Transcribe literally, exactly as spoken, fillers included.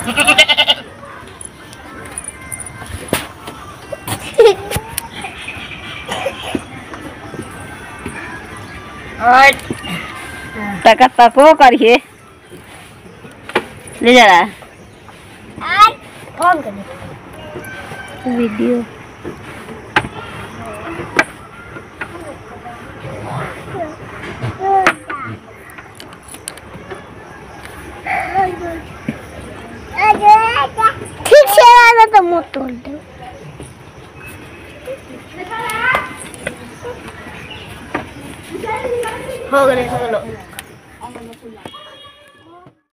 और तक तको करिए ले जा रहा फोन कर वीडियो ठीक से आना तो मुंह तोड़ दो। हो गए हो गए।